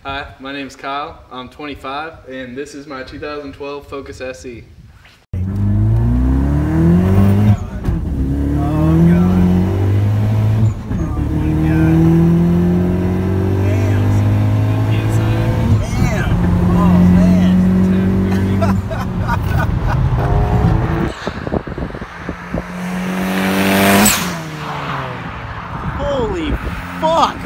Hi, my name is Kyle. I'm 25, and this is my 2012 Focus SE. Holy fuck!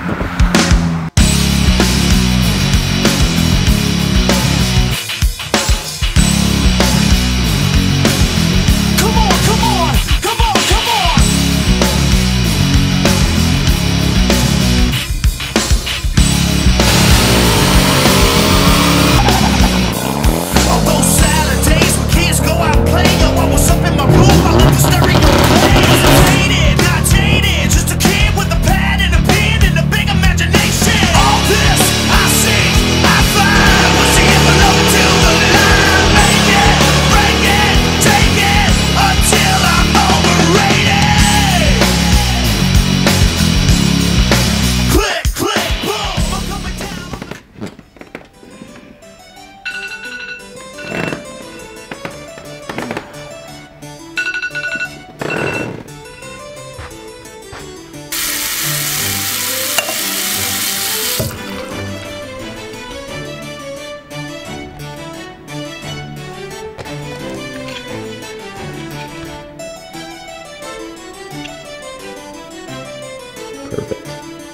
Perfect.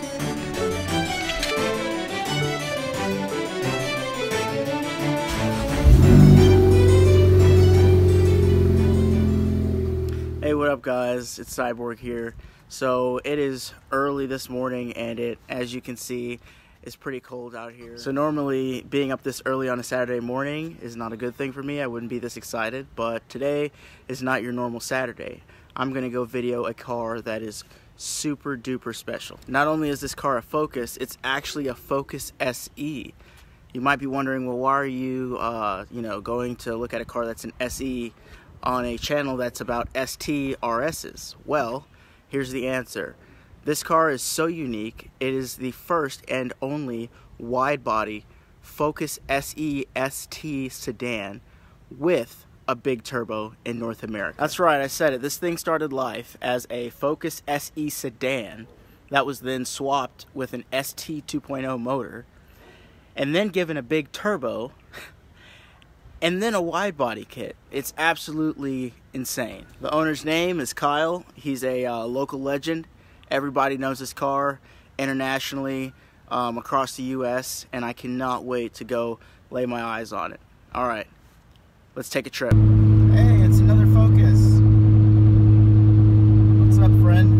Hey, what up guys? It's Cyborg here. So it is early this morning and it, as you can see, is pretty cold out here. So normally being up this early on a Saturday morning is not a good thing for me. I wouldn't be this excited, but today is not your normal Saturday. I'm gonna go video a car that is super duper special. Not only is this car a Focus, it's actually a Focus SE. You might be wondering, well, why are you, going to look at a car that's an SE on a channel that's about ST RSs? Well, here's the answer. This car is so unique. It is the first and only wide-body Focus SE ST sedan with a big turbo in North America. That's right, I said it. This thing started life as a Focus SE sedan that was then swapped with an ST 2.0 motor and then given a big turbo and then a wide body kit. It's absolutely insane. The owner's name is Kyle. He's a local legend. Everybody knows this car internationally, across the US, and I cannot wait to go lay my eyes on it. All right, let's take a trip. Hey, it's another Focus. What's up, friend?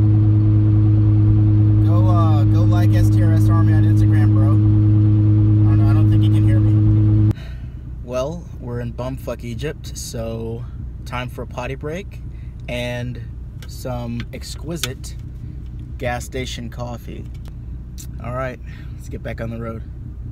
Go like STRS Army on Instagram, bro. I don't think you can hear me. Well, we're in bumfuck Egypt, so time for a potty break and some exquisite gas station coffee. All right, let's get back on the road.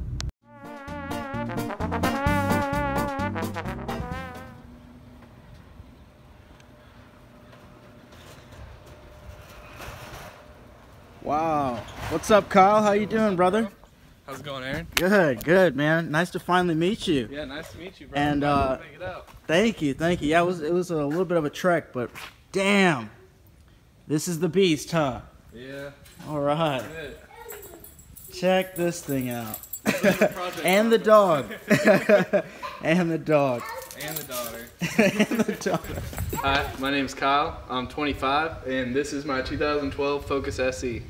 Wow. What's up, Kyle? How you doing, brother? How's it going, Aaron? Good, man. Nice to finally meet you. Yeah, nice to meet you, bro. And thank you. Yeah, it was a little bit of a trek, but damn, this is the beast, huh? Yeah. All right. Check this thing out. And the dog. And the dog. And the daughter. And the daughter. Hi, my name is Kyle. I'm 25, and this is my 2012 Focus SE.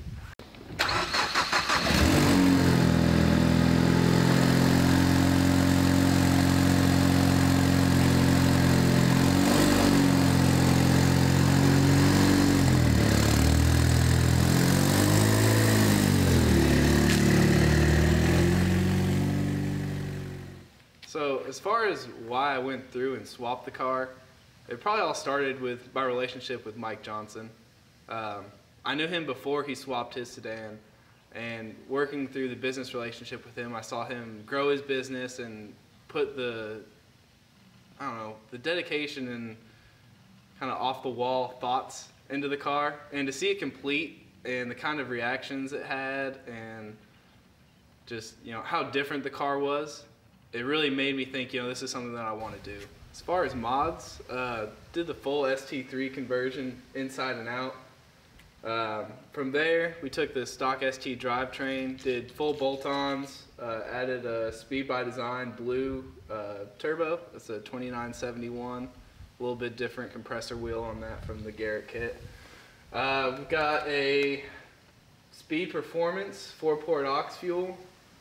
So as far as why I went through and swapped the car, it probably all started with my relationship with Mike Johnson. I knew him before he swapped his sedan, and working through the business relationship with him, I saw him grow his business and put the dedication and kind of off the wall thoughts into the car, and to see it complete and the kind of reactions it had, and just, you know, how different the car was, it really made me think, you know, this is something that I want to do. As far as mods, did the full ST3 conversion inside and out. From there, we took the stock ST drivetrain, did full bolt-ons, added a Speed by Design blue turbo. That's a 2971. A little bit different compressor wheel on that from the Garrett kit. We've got a Speed Performance 4-port aux fuel.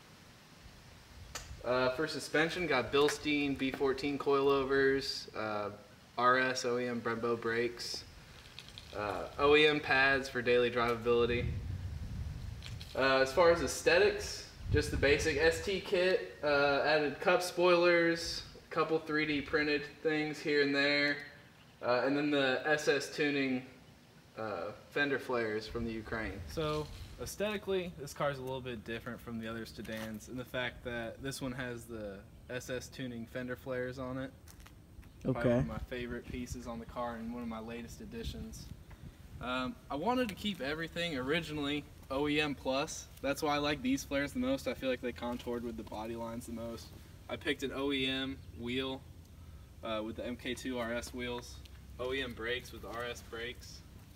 For suspension, got Bilstein B14 coilovers, RS OEM Brembo brakes, OEM pads for daily drivability. As far as aesthetics, just the basic ST kit, added cup spoilers, a couple 3D printed things here and there, and then the SS tuning fender flares from the Ukraine. So aesthetically, this car is a little bit different from the other Stedans in the fact that this one has the SS tuning fender flares on it. Okay. Probably one of my favorite pieces on the car and one of my latest additions. I wanted to keep everything originally OEM plus. That's why I like these flares the most. I feel like they contoured with the body lines the most. I picked an OEM wheel with the MK2 RS wheels, OEM brakes with the RS brakes.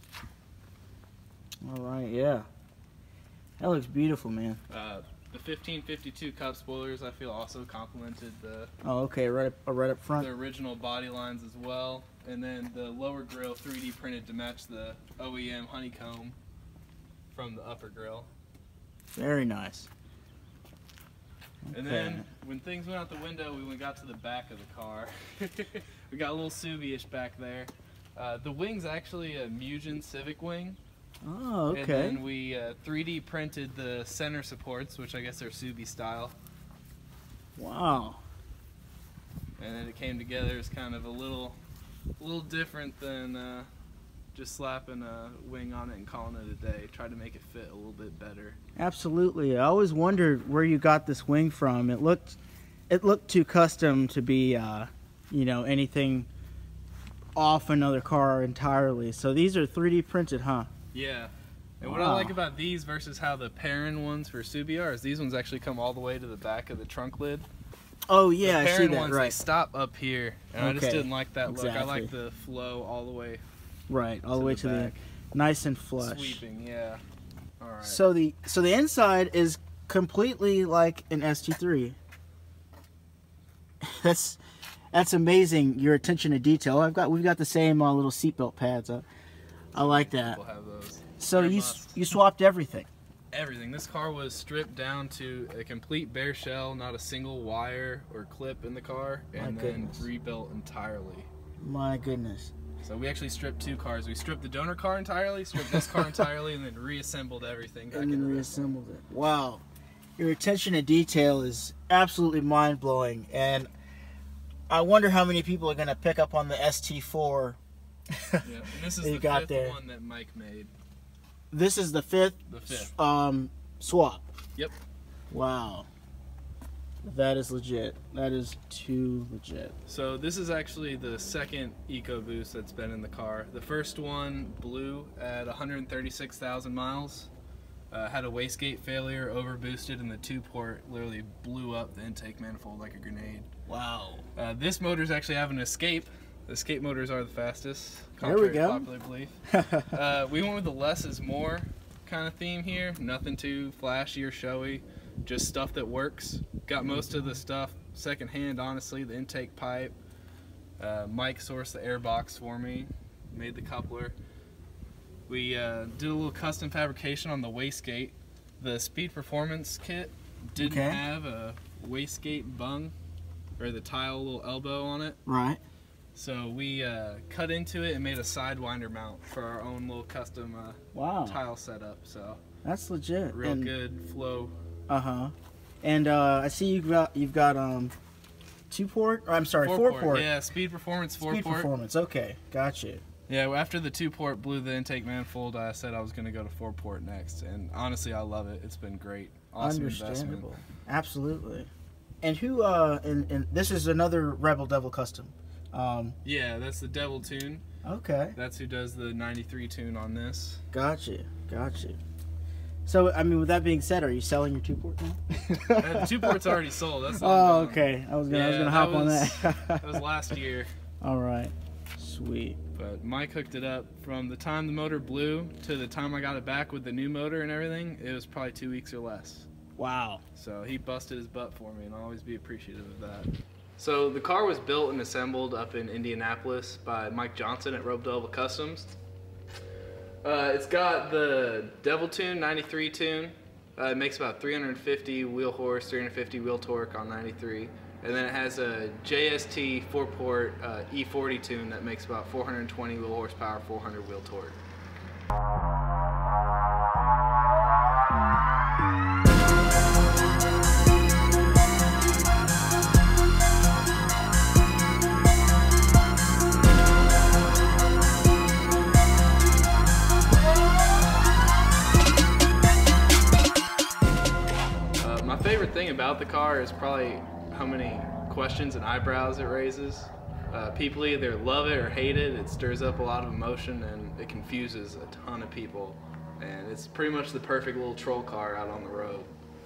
All right, yeah. That looks beautiful, man. The 1552 cup spoilers I feel also complemented the right up front. the original body lines as well, and then the lower grille 3D printed to match the OEM honeycomb from the upper grille. Very nice. And then when things went out the window, we got to the back of the car. We got a little Subi-ish back there. The wing's actually a Mugen Civic wing. Oh, okay. And then we 3D printed the center supports, which I guess are Subi style. Wow. And then it came together as kind of a little different than just slapping a wing on it and calling it a day. Tried to make it fit a little bit better. Absolutely. I always wondered where you got this wing from. It looked too custom to be, you know, anything off another car entirely. So these are 3D printed, huh? Yeah. And what I like about these versus how the Perrin ones for Subi are is these ones actually come all the way to the back of the trunk lid. Oh yeah, the I see that. ones, Right. They stop up here, and I just didn't like that look. Exactly. I like the flow all the way. Right, all the way to the nice and flush. Sweeping, yeah. All right. So the inside is completely like an ST3. That's amazing. Your attention to detail. We've got the same little seatbelt pads. I like that. We'll have those. So you swapped everything. Everything. This car was stripped down to a complete bare shell, not a single wire or clip in the car, and then rebuilt entirely. My goodness. So we actually stripped two cars. We stripped the donor car entirely, stripped this car entirely, and then reassembled everything. And then reassembled it. Wow. Your attention to detail is absolutely mind-blowing, and I wonder how many people are going to pick up on the ST4. Yeah, and this is the fifth one that Mike made. This is the fifth? The fifth. Swap. Yep. Wow. That is legit. That is too legit. So this is actually the second EcoBoost that's been in the car. The first one blew at 136,000 miles. Had a wastegate failure, overboosted, and the 2-port literally blew up the intake manifold like a grenade. Wow. This motor's actually having an escape. The escape motors are the fastest, there we go. Popular belief. We went with the less is more kind of theme here. Nothing too flashy or showy, just stuff that works. Got most of the stuff secondhand, honestly. The intake pipe. Mike sourced the air box for me, made the coupler. We did a little custom fabrication on the wastegate. The Speed Performance kit didn't have a wastegate bung or the tile little elbow on it. Right. So we cut into it and made a sidewinder mount for our own little custom tile setup. So that's legit. Real good flow. And I see you've got 2-port. I'm sorry, 4-port. Yeah, Speed Performance 4-port. Speed Performance. Okay, gotcha. Yeah, after the 2-port blew the intake manifold, I said I was going to go to 4-port next, and honestly, I love it. It's been great. Awesome investment. Absolutely. And who? And this is another Rebel Devil custom. Yeah, that's the Devil tune. Okay. That's who does the 93 tune on this. Gotcha. So, I mean, with that being said, are you selling your 2-port now? The 2-port's already sold. That's oh, okay. I was gonna hop on that. That was last year. All right, sweet. But Mike hooked it up. From the time the motor blew to the time I got it back with the new motor and everything, it was probably 2 weeks or less. Wow. So he busted his butt for me, and I'll always be appreciative of that. So the car was built and assembled up in Indianapolis by Mike Johnson at Rope Delva Customs. It's got the Devil Tune 93 tune. It makes about 350 wheel horse, 350 wheel torque on 93. And then it has a JST 4-port E40 tune that makes about 420 wheel horsepower, 400 wheel torque. My favorite thing about the car is probably how many questions and eyebrows it raises. People either love it or hate it. It stirs up a lot of emotion and it confuses a ton of people. And it's pretty much the perfect little troll car out on the road.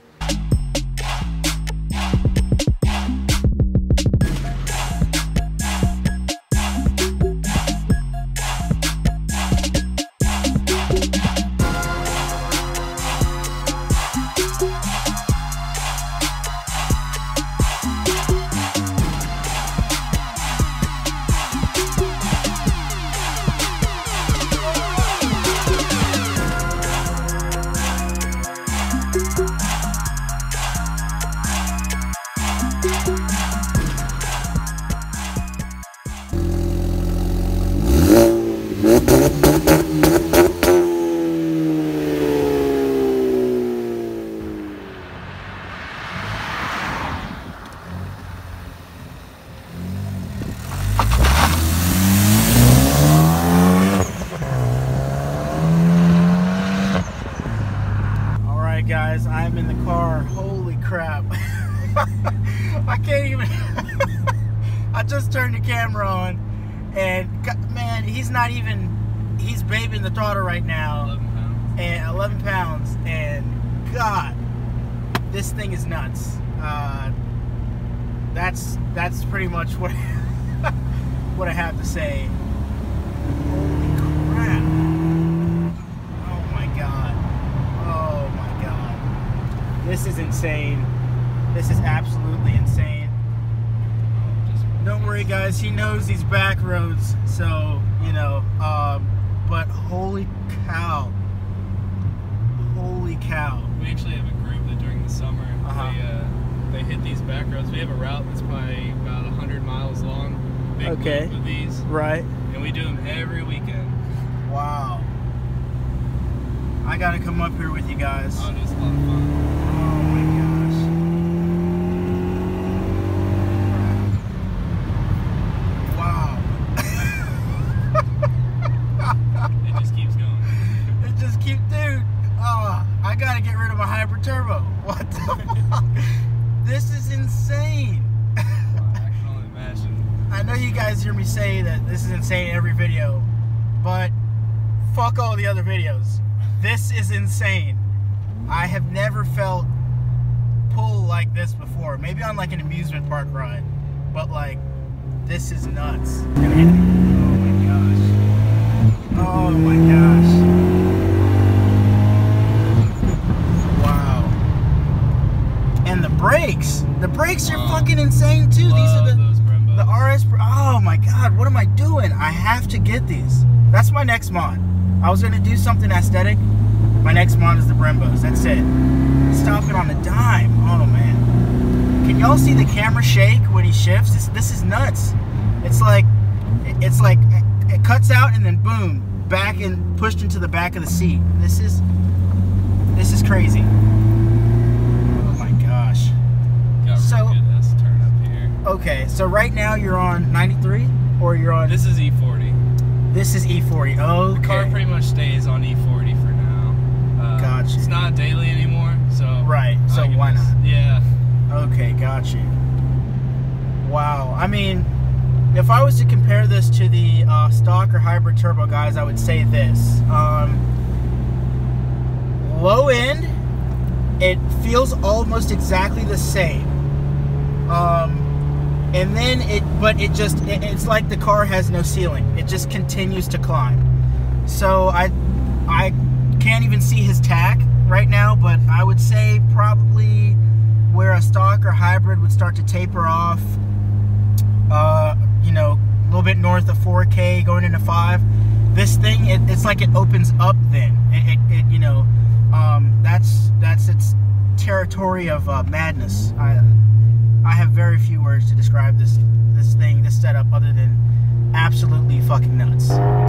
Guys, I'm in the car. Holy crap. I can't even I just turned the camera on and man, he's babying the throttle right now. 11 pounds. And 11 pounds, and God, this thing is nuts. That's pretty much what what I have to say. Holy crap. Oh my God. Oh my God. This is insane. This is absolutely insane. Don't worry guys, he knows these back roads, so, you know, but holy cow. Holy cow. We actually have a group that during the summer, they hit these back roads. We have a route that's probably about 100 miles long. Big loop of these. Right. And we do them every weekend. Wow. I gotta come up here with you guys. Oh, it's a lot of fun. Oh my gosh. Wow. It just keeps going. It just keeps, dude. Oh, I gotta get rid of my hybrid turbo. What the fuck? This is insane. Wow, I can only imagine. I know you guys hear me say that this is insane in every video, but fuck all the other videos. This is insane. I have never felt pull like this before. Maybe on like an amusement park ride, but like, this is nuts. Oh my gosh. Oh my gosh. Wow. And the brakes are fucking insane too. These are the RS. Oh my God, what am I doing? I have to get these. That's my next mod. I was gonna do something aesthetic. My next mod is the Brembos. That's it. Stop it on a dime. Oh man. Can y'all see the camera shake when he shifts? This is nuts. It's like it cuts out and then boom, back and pushed into the back of the seat. This is crazy. Oh my gosh. Got really good S-turn up here. Okay, so right now you're on 93 or you're on. This is E40. This is E40. Okay. The car pretty much stays on E40 for now. Gotcha. It's not daily anymore, so. Right. So why not? Yeah. Okay, got you. Wow. I mean, if I was to compare this to the stock or hybrid turbo guys, I would say this. low end, it feels almost exactly the same. And then it's like the car has no ceiling. It just continues to climb. So I can't even see his tack right now, but I would say probably where a stock or hybrid would start to taper off, you know, a little bit north of 4K going into 5. This thing, it's like it opens up then. You know, that's its territory of madness. I have very few words to describe this setup other than absolutely fucking nuts.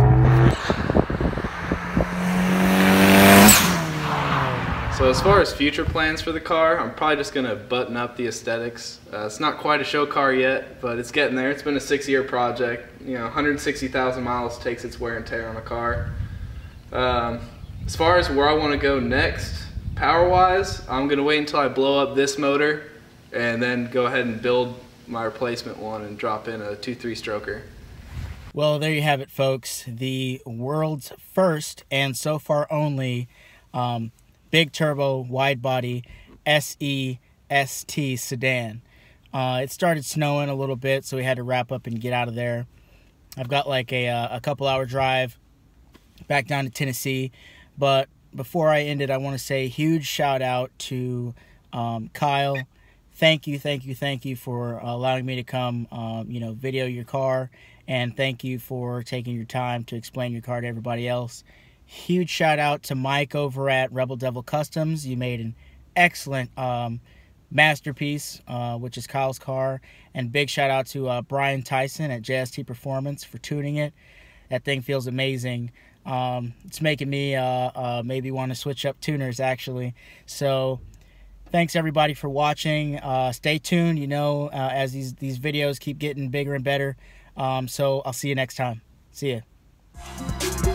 So as far as future plans for the car, I'm probably just going to button up the aesthetics. It's not quite a show car yet, but it's getting there. It's been a 6-year project. You know, 160,000 miles takes its wear and tear on a car. As far as where I want to go next, power-wise, I'm going to wait until I blow up this motor and then go ahead and build my replacement one and drop in a 2.3 stroker. Well, there you have it, folks. The world's first and so far only big turbo wide body SE ST sedan. It started snowing a little bit, so we had to wrap up and get out of there. I've got like a couple hour drive back down to Tennessee, but before I end it, I want to say a huge shout out to Kyle. Thank you for allowing me to come, you know, video your car, and thank you for taking your time to explain your car to everybody else. Huge shout out to Mike over at Rebel Devil Customs. You made an excellent masterpiece, which is Kyle's car. And big shout out to Brian Tyson at JST Performance for tuning it. That thing feels amazing. It's making me maybe want to switch up tuners, actually. So thanks everybody for watching. Stay tuned, you know, as these videos keep getting bigger and better. So I'll see you next time. See ya.